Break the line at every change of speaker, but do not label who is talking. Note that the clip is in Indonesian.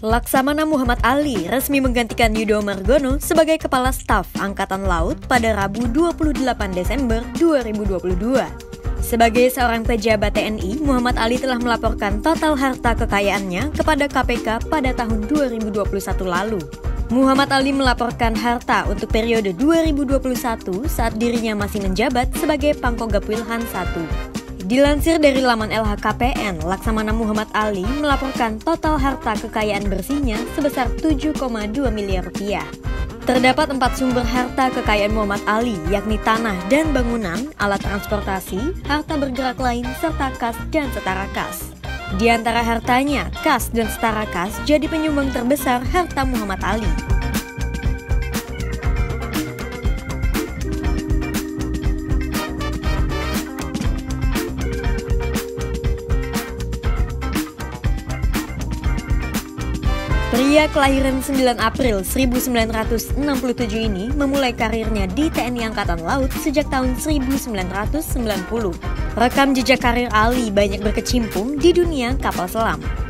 Laksamana Muhammad Ali resmi menggantikan Yudo Margono sebagai Kepala Staf Angkatan Laut pada Rabu 28 Desember 2022. Sebagai seorang pejabat TNI, Muhammad Ali telah melaporkan total harta kekayaannya kepada KPK pada tahun 2021 lalu. Muhammad Ali melaporkan harta untuk periode 2021 saat dirinya masih menjabat sebagai Pangkogap Wilhan I. Dilansir dari laman LHKPN, Laksamana Muhammad Ali melaporkan total harta kekayaan bersihnya sebesar 7,2 miliar rupiah. Terdapat 4 sumber harta kekayaan Muhammad Ali, yakni tanah dan bangunan, alat transportasi, harta bergerak lain, serta kas dan setara kas. Di antara hartanya, kas dan setara kas jadi penyumbang terbesar harta Muhammad Ali. Pria kelahiran 9 April 1967 ini memulai karirnya di TNI Angkatan Laut sejak tahun 1990. Rekam jejak karir Ali banyak berkecimpung di dunia kapal selam.